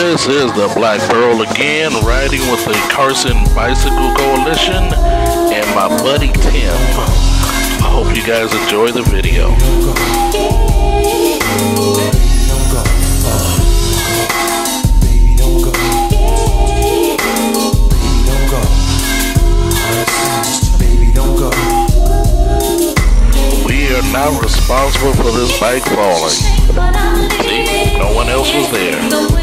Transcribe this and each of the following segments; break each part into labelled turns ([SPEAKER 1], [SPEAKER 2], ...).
[SPEAKER 1] This is the Black Pearl again, riding with the Carson Bicycle Coalition and my buddy Tim. I hope you guys enjoy the video. We are not responsible for this bike falling. See, no one else was there.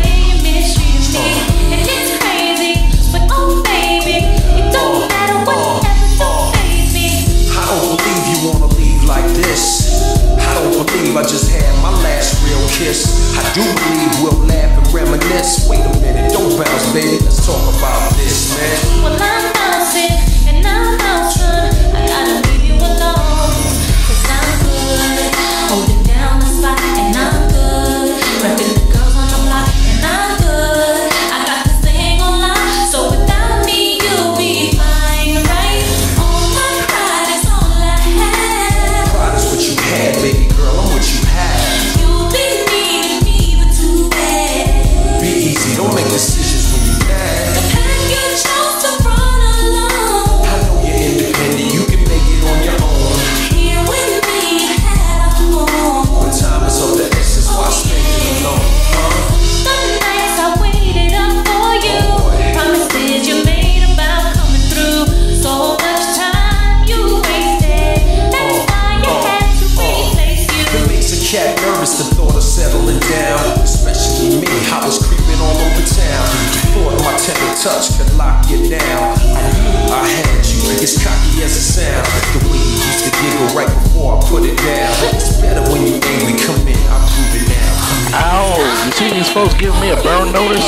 [SPEAKER 2] I just had my last real kiss. I do believe we'll laugh and reminisce. Wait a minute, don't bounce, baby. Let's talk about this, man.
[SPEAKER 3] Well, I'm bouncing and I'm bouncing. I gotta leave you alone, 'cause I'm good, holding down the spot, and I'm good, repping the girls on the block, and I'm good. I got this thing on lock, so without me you'll be fine, right? All my pride is all I have.
[SPEAKER 2] Pride is what you had, baby girl. I'm what you have.
[SPEAKER 3] You'll be needing me, but too bad.
[SPEAKER 2] Be easy, don't make decisions when you're mad.
[SPEAKER 3] The path you chose to run alone.
[SPEAKER 2] I know you're independent, you can make it on your own.
[SPEAKER 3] Here with me, you had a home.
[SPEAKER 2] When time is of the essence, why spend it alone, huh?
[SPEAKER 3] The nights I waited up for you, promises you made about coming through. So much time you wasted, that's why you had to replace you.
[SPEAKER 2] It makes a cat nervous, the thought of settling down. Especially me, I was creeping all over town. Thought my tender touch could lock you down. I knew I had you, as cocky as it sounds. The way you used to giggle right before I put it down. It's better when you angry, come in, I'll prove it now.
[SPEAKER 1] Ow, you see these folks giving me a burn notice?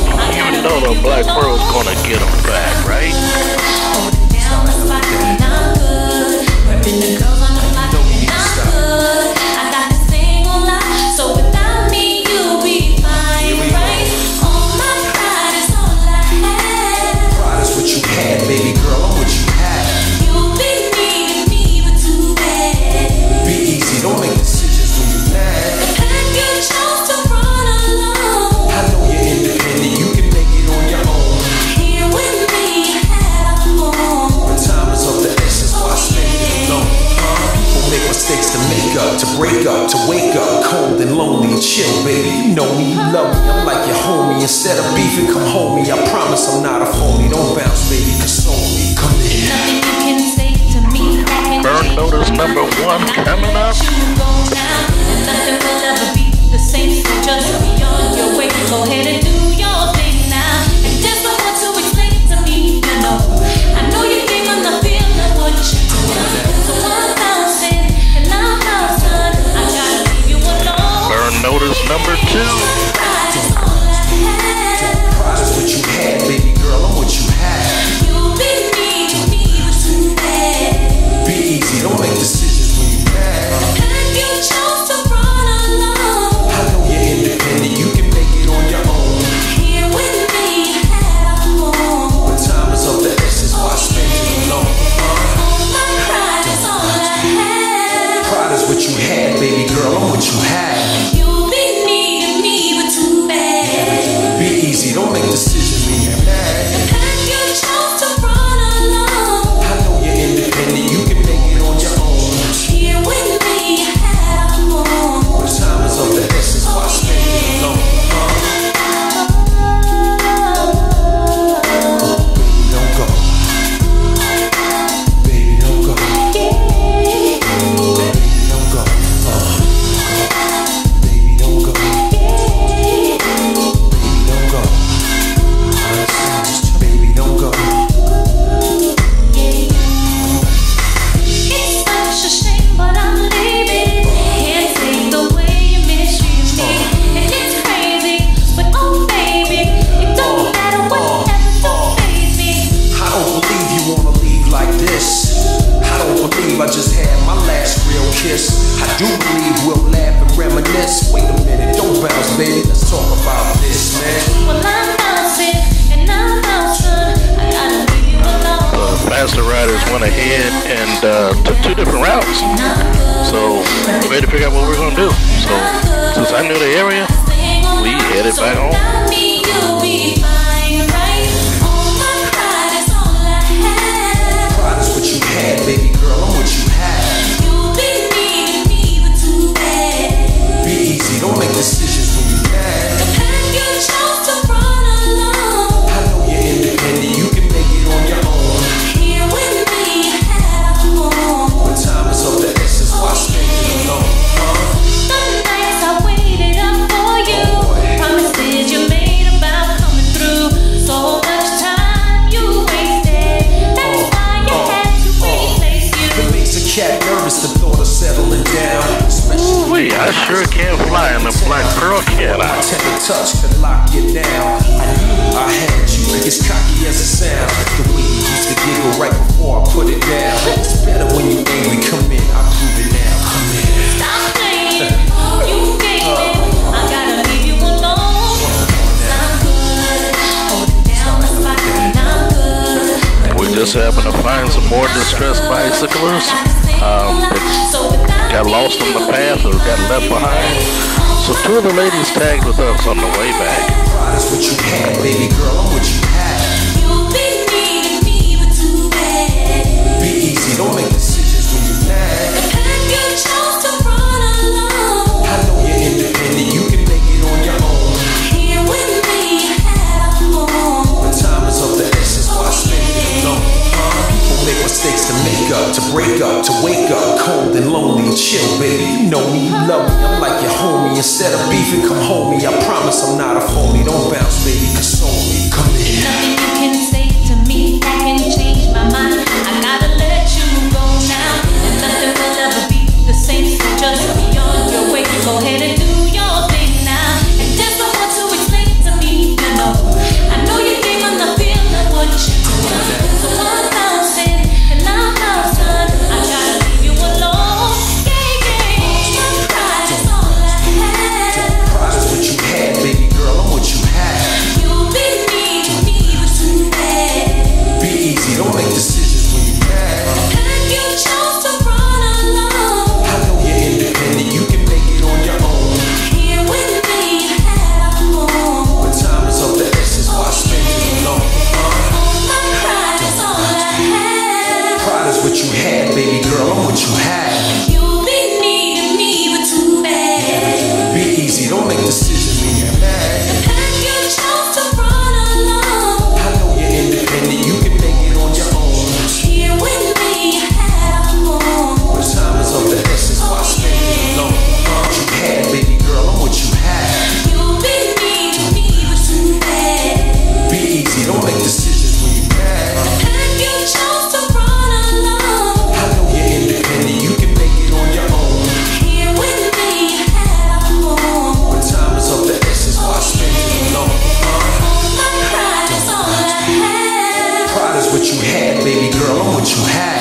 [SPEAKER 1] You know the Black Pearl's gonna get them back, right?
[SPEAKER 3] Holding down the spot, and I'm good, repping the girls on the block, and I'm good. I got this thing on lock, so without me you'll be fine, right? All my pride is all I have.
[SPEAKER 2] Pride is what you had, baby girl, I'm what you have.
[SPEAKER 3] You'll be needing me, but too bad.
[SPEAKER 2] Be easy, don't make decisions when you're mad.
[SPEAKER 3] The path you chose to run alone.
[SPEAKER 2] I know you're independent, you can make it on your own.
[SPEAKER 3] Here with me, you had a home.
[SPEAKER 2] When time is of the essence, why spend it alone, huh? People make mistakes to make up, to break up, to wake up cold and lonely and chill, baby. You know me, you love me, I'm like your homie. Instead of beefing, come home me. I promise I'm not a phony. Don't bounce, baby, console me. Come in.
[SPEAKER 3] Nothing you can say to me that can
[SPEAKER 1] Burn
[SPEAKER 3] change
[SPEAKER 1] notice
[SPEAKER 3] my
[SPEAKER 1] number
[SPEAKER 3] mind.
[SPEAKER 1] one coming up.
[SPEAKER 3] You go down, and nothing will ever be the same. So just be on your way. Go ahead and do your thing now. And there's no one to explain to me, you know. I know you think I'm not feeling what you're doing. So I'm bouncing, and I'm bouncing. I gotta leave you alone.
[SPEAKER 1] Burn notice number two.
[SPEAKER 3] Pride is all I have.
[SPEAKER 2] Pride is what you had, baby girl, I'm what you have.
[SPEAKER 3] You'll be needing me, but too bad.
[SPEAKER 2] Be easy, don't make decisions when you're mad.
[SPEAKER 3] And you chose to run alone.
[SPEAKER 2] I know you're independent, you can make it on your own.
[SPEAKER 3] Here with me, you had a home.
[SPEAKER 2] When time is of the essence, why spend it alone, huh?
[SPEAKER 3] All my pride is all I have.
[SPEAKER 2] Pride is what you had, baby girl, I'm what you have.
[SPEAKER 3] You'll be needing me, but too bad.
[SPEAKER 2] Be easy, don't make decisions when you're mad.
[SPEAKER 3] And you chose to run alone.
[SPEAKER 2] I know you're independent, you can make it on your own.
[SPEAKER 3] Here with me, you had a home.
[SPEAKER 2] When time is of the essence, why spend it alone, huh? Baby, don't go. Baby, don't go. Baby, don't go. Baby, don't go. Baby, don't go. Baby, don't go.
[SPEAKER 3] It's such a shame, but I'm leaving. Can't take the way you mistreat me. And it's crazy, but oh baby, it don't matter what happens, don't faze me.
[SPEAKER 2] I don't believe you wanna leave like this. I don't believe I just had my last real kiss. I do believe we'll laugh and reminisce. Wait a minute, don't bounce, baby. Let's talk about this, man.
[SPEAKER 3] Well, I'm bouncing and I'm bouncing. I gotta leave you alone.
[SPEAKER 1] The faster riders went ahead and took two different routes. So, ready to figure out what we're gonna do. So, since I knew the area, we headed back home.
[SPEAKER 3] you'll be fine, right? All my pride is all I have.
[SPEAKER 2] Pride is what you had, baby girl, I'm what you have.
[SPEAKER 3] You'll be needing me, but too bad.
[SPEAKER 2] Be easy, don't make decisions when you're mad.
[SPEAKER 3] The path you chose to run alone.
[SPEAKER 2] I know you're independent, you can make it on your own.
[SPEAKER 3] Here with me, you had a home.
[SPEAKER 2] When time is of the essence, why spend it alone?
[SPEAKER 3] The nights I waited up for you, promises you made about coming through. So much time you wasted, that's why you had to replace you.
[SPEAKER 2] It makes a cat nervous, the thought of settling down.
[SPEAKER 1] Ooh-wee, I sure can't fly in a black pearl, can I?
[SPEAKER 2] My tender touch could lock you down. I knew I had you, as cocky as it sounds. The way you used to giggle right before I put it down. It's better when you angry, come in, I'll prove it now. Come in.
[SPEAKER 3] Stop playing, you gaming. I gotta leave you alone. 'Cause I'm good, holding down the spot, and I'm good.
[SPEAKER 1] We just happened to find some more distressed bicyclists that got lost on the path or got left behind. So two of the ladies tagged with us on the way back.
[SPEAKER 2] Pride is what you had, baby girl, I'm what you have.
[SPEAKER 3] You'll be needing me, but too bad.
[SPEAKER 2] Be easy, don't make decisions when you're mad.
[SPEAKER 3] The path you chose to run alone.
[SPEAKER 2] I know you're independent, you can make it on your own.
[SPEAKER 3] Here with me, you had a home.
[SPEAKER 2] When time is of the essence, why spend it alone? People make mistakes to make up, to break up, to wake up cold and lonely and chill, baby. You know me, you love me, I'm like your homie. Instead of beefing, come hold me. I promise I'm not a phony. Don't bounce, baby, console me. Come in.
[SPEAKER 3] Nothing you can say to me that can change my mind. I gotta let you go now, and nothing will ever be the same. So just be on your way. Go ahead and do your thing now. And there's no one to explain to me, you know. I know you gave on the feeling what you do. So I'm bouncing and I'm bouncing. I gotta leave you alone. Yeah, yeah. My pride is all I have.
[SPEAKER 2] Pride is what you had, baby girl, I'm what you have.
[SPEAKER 3] You'll be needing me, but too bad.
[SPEAKER 2] Be easy, don't make decisions when you're mad.
[SPEAKER 3] And you chose to run alone.
[SPEAKER 2] I know you're independent, you can make it on your own.
[SPEAKER 3] Here with me, you had a home.
[SPEAKER 2] When time is of the essence, why spend it alone?
[SPEAKER 3] All my pride is all I have.
[SPEAKER 2] Pride is what you had, baby girl, I'm what you have. Be easy, don't make decisions when you're mad.
[SPEAKER 3] And you chose to run alone.
[SPEAKER 2] I know you're independent, you can make it on your own. When time is of the essence, why spend it alone?
[SPEAKER 3] Here with me, you had a home.
[SPEAKER 2] Pride is what you had.
[SPEAKER 3] You'll be needing me, but too bad.
[SPEAKER 2] Be easy, don't make decisions when you're mad.
[SPEAKER 3] And you chose to run alone.
[SPEAKER 2] I know you're independent, you can make it on your own.
[SPEAKER 3] Here with me, you had a home.
[SPEAKER 2] When time is of the essence, why spend it alone? What you had, baby girl, I'm what you have.
[SPEAKER 3] You'll be needing me, but too bad.
[SPEAKER 2] Be easy, don't make decisions when you're mad.
[SPEAKER 3] And you chose to run alone.
[SPEAKER 2] I know you're independent, you can make it on your own.
[SPEAKER 3] Here with me, you had a home.
[SPEAKER 2] When time is of the essence, why spend it alone?
[SPEAKER 3] All my pride is all I have.
[SPEAKER 2] Pride is what you had, baby girl, I'm what you have.